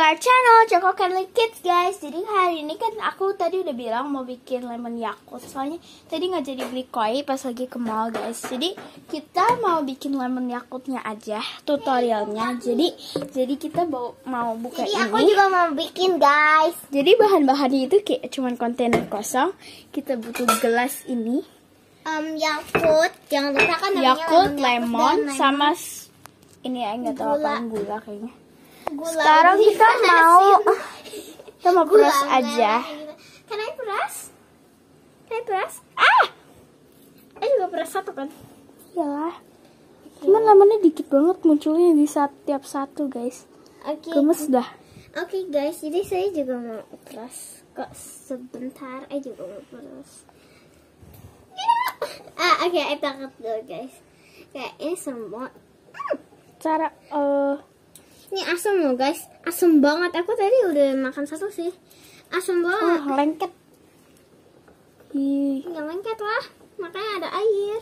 our channel Choco Candy Kids, guys. Jadi hari ini kan aku tadi udah bilang mau bikin lemon Yakult. Soalnya tadi nggak jadi beli koi pas lagi ke mall, guys. Jadi kita mau bikin lemon Yakultnya aja tutorialnya. Jadi kita mau buka Jadi ini. aku juga mau bikin, guys. Jadi bahan-bahannya itu kayak cuman kontainer kosong. Kita butuh gelas ini. Yakult, jangan lupa kan namanya Yakult, lemon, dan sama ini ya nggak tahu Gula. apa gula kayaknya. gula. Sekarang kita mau peras aja. Can I peras? Juga peras satu kan? Iyalah. Cuman lemonnya dikit banget munculnya di tiap satu, guys. Oke. Gemes dah. Oke, guys, jadi saya juga mau peras. Kok sebentar juga mau peras. Oke, kita angkat dulu, guys. Kayak ini semua. Cara Ini asam loh, guys. Asam banget. Aku tadi udah makan satu sih. Asam banget. lengket. Ih, Nggak lengket lah. Makanya ada air.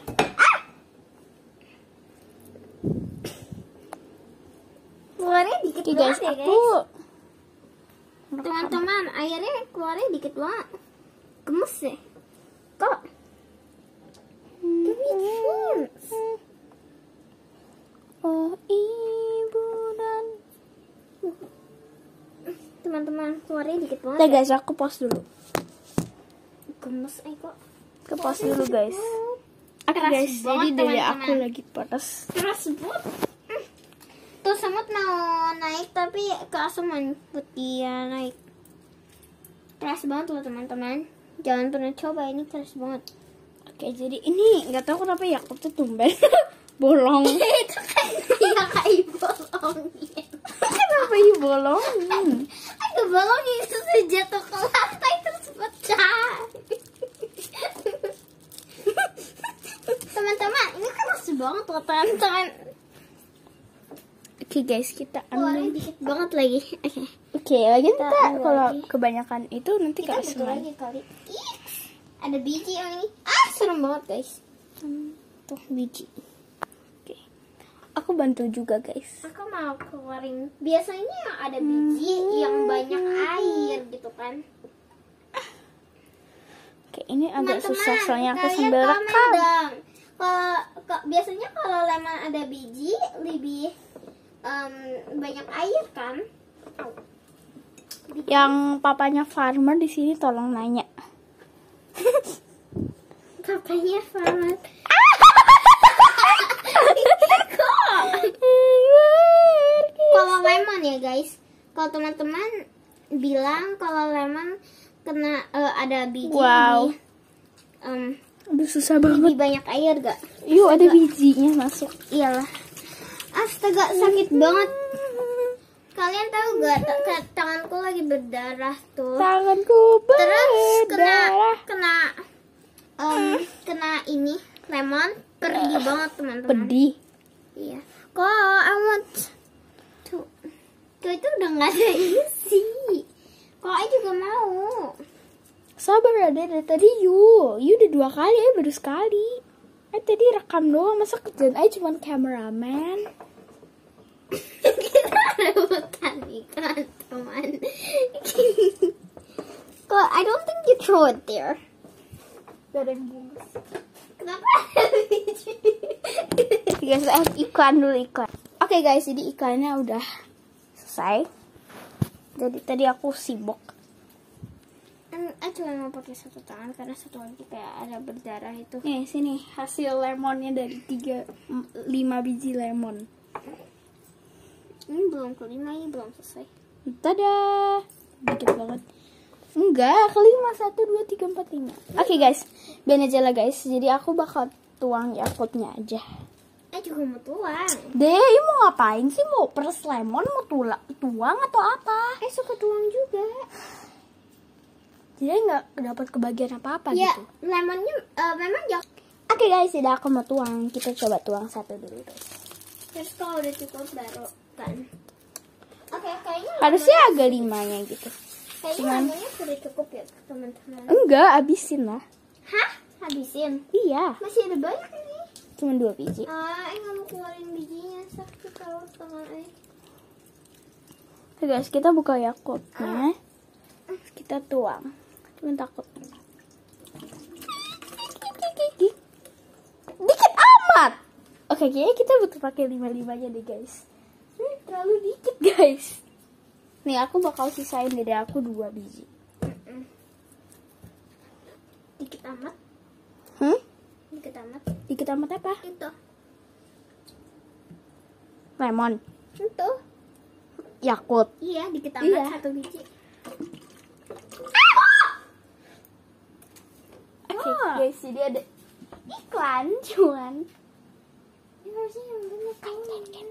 Keluarnya dikit oke, banget guys, ya, aku guys. Teman-teman, airnya keluarnya dikit banget. Gemes deh. Kok? Oh, ibu dan Teman-teman, keluarnya dikit banget. Udah, guys, aku pause dulu. Gemes kok. Ke pause dulu, guys. Oke, Keras guys, banget, jadi dari teman-teman. aku lagi pedas. Keras banget. Tuh semut mau naik tapi keasaman buat dia naik. Keras banget loh, teman-teman. Jangan pernah coba, ini keras banget. Oke, jadi ini nggak tahu kenapa Yakult tuh tumben bolong. Itu kan dia kayak bolongin. Kenapa ya bolongin? Aduh, bolongin itu jatuh ke lantai terus pecah. Teman-teman, ini keras banget loh, teman-teman. Oke, guys, kita Keluarnya ambil. dikit banget lagi. Oke. Lagi Kita kita ambil kalau lagi. kebanyakan itu nanti Kita kayak butuh semuanya. lagi kali. Iks. Ada biji yang ini. Serem banget, guys. Tuh biji. Oke, aku bantu juga, guys. Aku mau keluarin. Biasanya ada biji yang banyak air gitu kan. Oke, ini agak Teman-teman, susah soalnya aku kalian sambil komen rekam. dong. Biasanya kalau lemon ada biji lebih banyak air kan? Yang papanya farmer di sini tolong nanya. Papanya farmer. Kalau lemon ya, guys. Kalau teman-teman bilang kalau lemon kena ada biji Wow. Aduh, susah banget. lebih banyak air gak? Yuk, ada bijinya masuk. Iyalah. Astaga, sakit banget. Kalian tahu gak tanganku lagi berdarah tuh. Tanganku Terus berdarah. kena ini lemon perih banget, teman-teman. Pedih. Iya. Kok I want tuh itu udah nggak ada isi. Kok I juga mau. Sabar ada dari tadi you udah 2 kali, baru sekali. Tadi rekam doang, masa kerjaan cuma cameraman. Kita rebutan ikan, teman. Kok I don't think you throw it there. Gak ada yang bungkus. Kenapa ada biji? Guys, iklan dulu, iklan. Oke, guys, jadi iklannya udah selesai. Jadi tadi aku sibuk. Cuma mau pakai satu tangan karena satu lagi kayak ada berdarah itu. Nih, sini hasil lemonnya dari 5 biji lemon. Ini belum kelima, ini belum selesai. Tada, dikit banget. Enggak, kelima 1, 2, 3, 4, 5. Oke, guys, biarin aja lah, guys. Jadi aku bakal tuang Yakultnya aja. Juga mau tuang. Deh, mau ngapain sih? Mau peres lemon, mau tuang atau apa? Suka tuang juga. Jadi nggak dapat kebagian apa-apa Ya, gitu. lemonnya memang jauh. Oke, guys, jadi aku mau tuang. Kita coba tuang satu dulu, guys. Terus kalau udah cukup baru kan. Oke, kayaknya Harusnya agak 5-nya gitu. lemonnya sudah cukup ya, teman-teman. Enggak, habisin lah. Hah? Habisin? Iya, Masih ada banyak ini. cuma 2 biji. Nggak mau keluarin bijinya, sakit kalau tangan Oke guys, kita buka Yakultnya. Kita tuang. Cuman takut. Dikit amat. Oke, kayaknya kita butuh pakai 5-5-nya deh guys. Ini terlalu dikit guys. Nih aku bakal sisain dari aku 2 biji. Dikit amat. Dikit amat. Dikit amat apa? Itu. Lemon. Itu. Yakult. Iya, dikit amat Iya. 1 biji. Oke guys, jadi ada iklan cuman. Ini harusnya yang bener kan.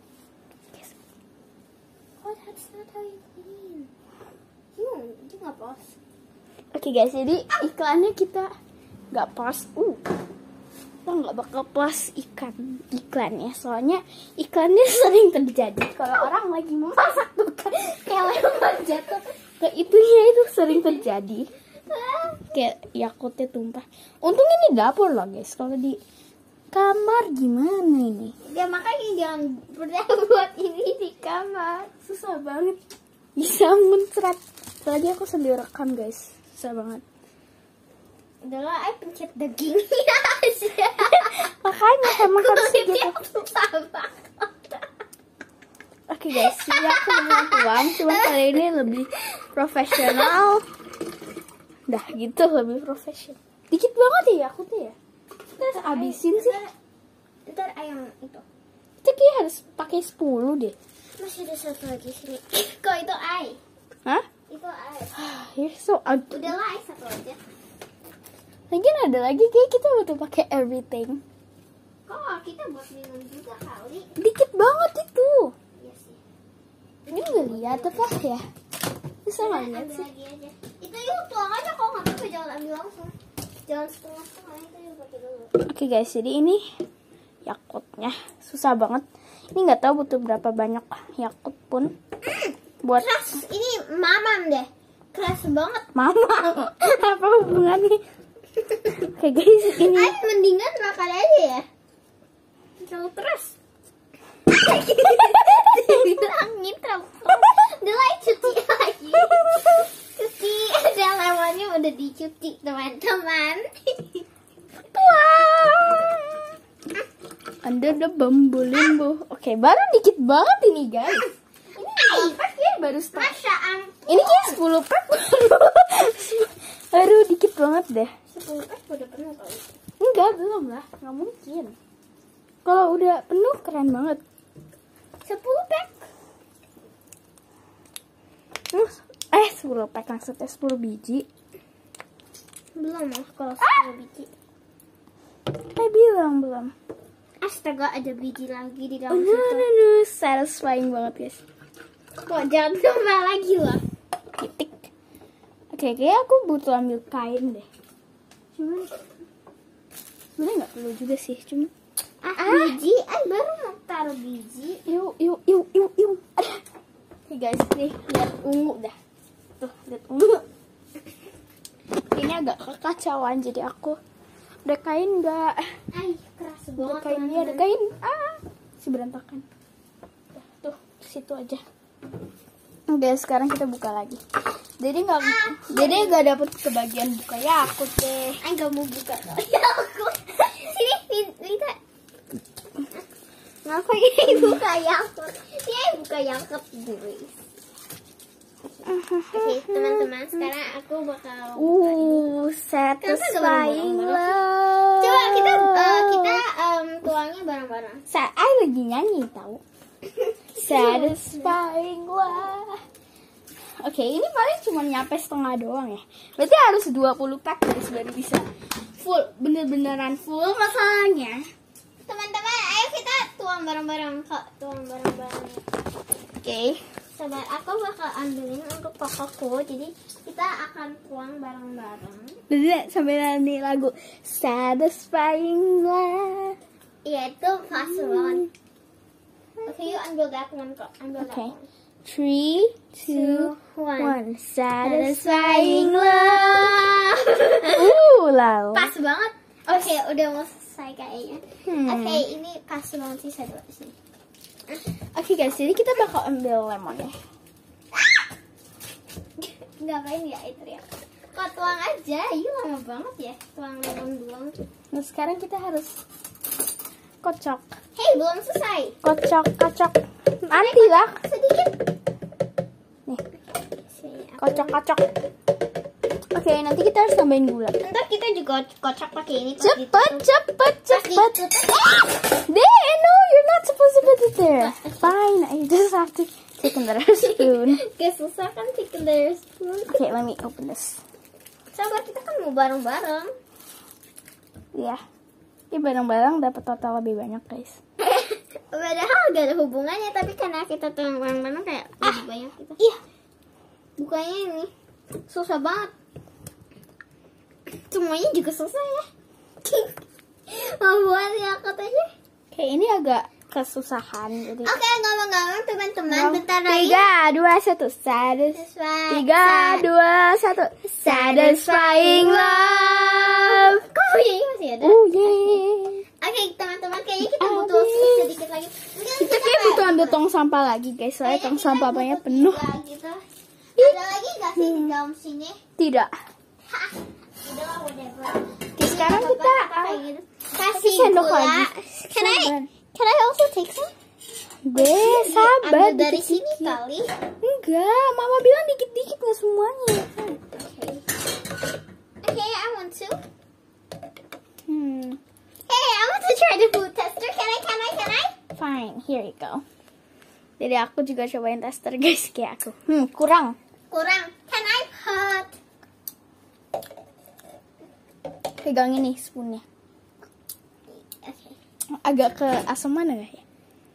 Oh, that's not how you clean. You nggak pause. Oke guys, jadi iklannya kita nggak pause. Kita nggak bakal pause iklannya, soalnya iklannya sering terjadi kalau orang lagi memasak tuh kan, kayak lemon jatuh ke itunya itu sering terjadi. Kayak Yakultnya tumpah. Untung ini dapur loh guys. Kalau di kamar gimana ini? Ya makanya jangan pernah buat ini di kamar. Susah banget. Bisa muncrat. Tadi aku sambil rekam guys. Susah banget. Udahlah, pencet dagingnya aja. Makanya emang harus gitu. Susah banget. Oke guys, jadi aku mau tuang. Cuma kali ini lebih profesional. Dah gitu, lebih profesional. Dikit banget ya Yakultnya ya. Kita harus habisin sih. Ntar ayam itu. Kita kayak harus pakai 10 deh. Masih ada 1 lagi sini. Kok itu ai? Hah? Itu ai. You're so ugly. Udahlah, ai 1 aja. Lagian ada lagi kayak kita butuh pakai everything. Kok kita buat minum juga kali? Dikit banget itu. Iya sih. Ini nggak lihat apa ya? Bisa nggak lihat Ambil sih? lagi aja. Itu yuk tuang aja, kalau nggak apa jangan ambil langsung. Jangan setengah-setengah, itu yuk pakai dulu. Oke guys, jadi ini Yakultnya susah banget. Ini nggak tahu butuh berapa banyak Yakult pun buat Keras, ini mamam deh. Keras banget. mama. Apa hubungannya? Oke guys, ini Ay, mendingan makan aja ya. Terlalu keras. Bilangin terlalu keras. Udah lah, cuci lagi. Cuci, ada lemonnya udah dicuci teman-teman. Under the bumbu limbo. Oke, baru dikit banget ini guys. Ini pack ya baru start. Masya ampun. Ini kayak 10 pack. Baru dikit banget deh. 10 pack udah penuh kali. Enggak, belum lah. Nggak mungkin. Kalau udah penuh keren banget. 10 pack. 10 pack maksudnya 10 biji. Belum lah kalau 10 biji. Bilang belum. Astaga, ada biji lagi di dalam Aduh, situ. satisfying banget guys. Kok jangan tambah lagi lah. Titik. Oke, kayak aku butuh ambil kain deh. Cuman sebenarnya nggak perlu juga sih, cuma Biji? Baru mau taruh biji. Yuk. Oke guys, nih lihat ungu dah. Tuh, lihat ungu. Ini agak kekacauan, jadi aku udah kain nggak. Keras Udah banget. kain dia, ada kain. Si berantakan. Tuh, situ aja. Oke, sekarang kita buka lagi. Jadi nggak dapet kebagian buka Yakult deh. Nggak mau buka. Yakult. Sini, Lita. Ngapa ini buka Yakult? Dia buka Yakult guys. Oke, teman-teman, sekarang aku bakal Satisfying love. coba kita tuangnya bareng-bareng. Saat lagi nyanyi tahu. Satisfying love. Oke, ini paling cuma nyampe setengah doang ya. Berarti harus 20 pack guys baru bisa full, bener-beneran full masalahnya. Teman-teman, ayo kita tuang bareng-bareng, Kak. Tuang bareng-bareng. Oke. Sabar, aku bakal ambilin untuk kakakku. Jadi kita akan tuang bareng-bareng. Bener sampai nanti lagu Satisfying love. Iya, itu fase banget. Oke, yuk ambil that one, Kak. Ambil that Oke. one. 3, 2, 1. Satisfying love. Lalu. Pas banget. Oke, udah mau selesai kayaknya. Oke, ini pas banget sih saya di sini. Oke guys, jadi kita bakal ambil lemon ya. Ngapain ya itu ya? Kok tuang aja? Iya lama banget ya tuang lemon doang. Nah sekarang kita harus kocok. Hei, belum selesai. Kocok. Nanti lah. Sedikit. Nih. Kocok. Oke, nanti kita harus tambahin gula. Ntar kita juga kocok pakai ini. Cepet. No, you're not supposed to put it there. Fine, I just have to take another spoon. Susah kan take another spoon. Okay, let me open this. Sabar, kita kan mau bareng-bareng. Iya. Ini bareng-bareng dapat total lebih banyak, guys. Padahal gak ada hubungannya, tapi karena kita tuang bareng-bareng kayak lebih banyak kita. Iya. Bukannya ini susah banget. Semuanya juga susah ya. Mau buat ya katanya. Kayak ini agak kesusahan. Jadi... Oke, ngomong-ngomong teman-teman, bentar lagi. 3, 2, 1. Satisfying. 3, 2, 1. Satisfying love. Kok ini masih ada? Oh, yeah. Oke, teman-teman, kayaknya kita butuh sedikit lagi. Kita kayak butuh ambil tong sampah lagi, guys. Soalnya tong sampah banyak penuh. Gitu. Ada lagi nggak sih di dalam sini? Tidak. Udahlah, whatever. Oke, sekarang kita kasih sendok gula. lagi. Can I also take some? Deh, sabar. Ambil dari dikit-dikit. sini kali. Enggak, mama bilang dikit-dikit nggak semuanya. Okay, I want to. Hmm, Hey, I want to try the food tester. Can I? fine. Here you go. Jadi aku juga cobain tester, guys, kayak aku. Kurang. Kurang. Can I put? Pegang ini spoonnya. Okay. Agak ke asam mana gak ya?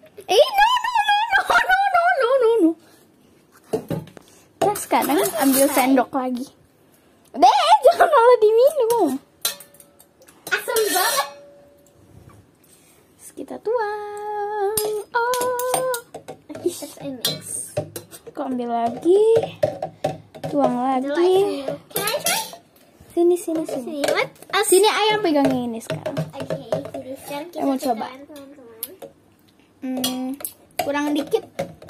No. Nah, sekarang ambil sendok lagi. Deh, jangan malah diminum. Asam banget. Terus kita tuang. Let's mix. Aku ambil lagi. Tuang lagi. Can I try? Sini. What? Sini ayam pegang yang ini sekarang. Oke, jadi sekarang kita Mau coba. tekan, teman-teman. Kurang dikit.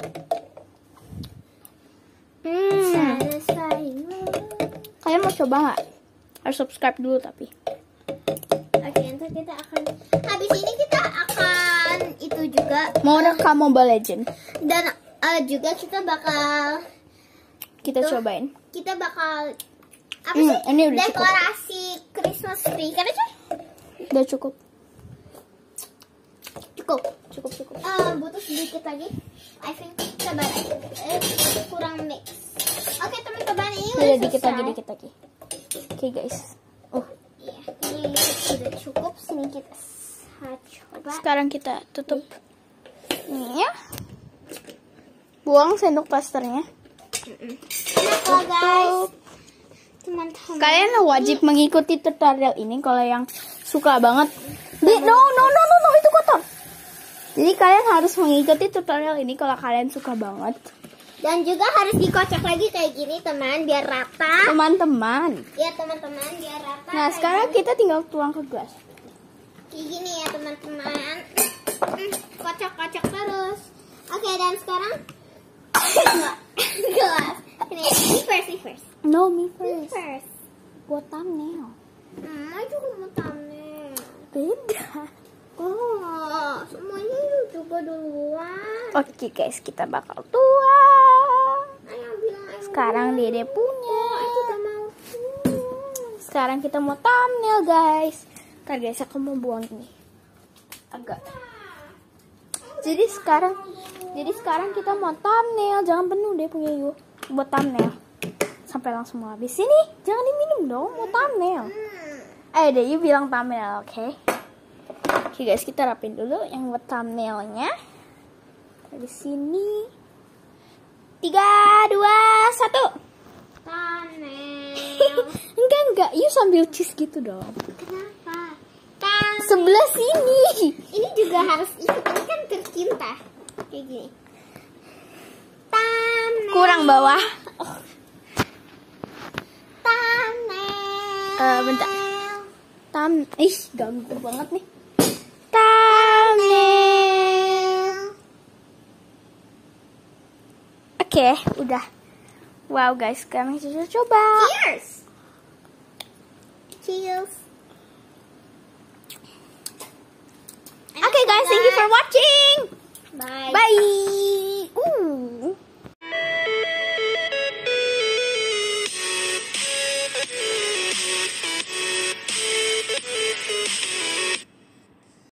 Satisfying love. Kalian mau coba nggak? Harus subscribe dulu tapi. Oke, ntar kita akan habis ini kita akan itu juga Mau rekam Mobile Legend. dan juga kita bakal Cobain. apa sih? Ini udah Dekorasi Christmas tree. Kan aja? Udah cukup. Cukup. Cukup. Butuh sedikit lagi. I think sabar. Kurang mix. Oke, teman-teman, ini Udah udah dikit selesai. lagi. Oke, guys. Iya, ini sudah cukup. Sini kita coba. Sekarang kita tutup. Nih ya. Buang sendok plasternya. Nah, guys. Teman-teman. Kalian wajib mengikuti tutorial ini kalau yang suka banget. No, itu kotor. Jadi kalian harus mengikuti tutorial ini kalau kalian suka banget. Dan juga harus dikocok lagi kayak gini, teman, biar rata. Teman-teman. Ya, teman-teman, biar rata. Nah, kayak sekarang gini. kita tinggal tuang ke gelas. Kayak gini ya, teman-teman. Kocok-kocok terus. Oke, dan sekarang gelas. Ini first. No, me Ini first. first. Buat thumbnail. I juga mau thumbnail. Beda. Oh, semuanya juga duluan. Oke, guys, kita bakal tuang. Ayah bilang ayah Sekarang Dede punya. kita mau. Sekarang kita mau thumbnail, guys. Ntar guys, aku mau buang ini. Agak. Jadi sekarang kita mau thumbnail. Jangan penuh deh punya Yu. Buat thumbnail. Sampai langsung mau habis. Sini, jangan diminum dong. Mau thumbnail. Deh, Yu bilang thumbnail, oke? Oke guys, kita rapin dulu yang buat thumbnailnya. Dari sini. 3, 2, 1. Thumbnail. Enggak. Yu sambil cheese gitu dong. Kenapa? Kan Sebelah sini. ini juga harus ikut, ini kan tercinta. Kayak gini. Thumbnail. Kurang bawah. Thumbnail. Bentar. Ganggu banget nih. Thumbnail. Oke, udah. Wow guys, sekarang Cici coba. Cheers. Cheers. Okay guys, thank you for watching. Bye. Bye.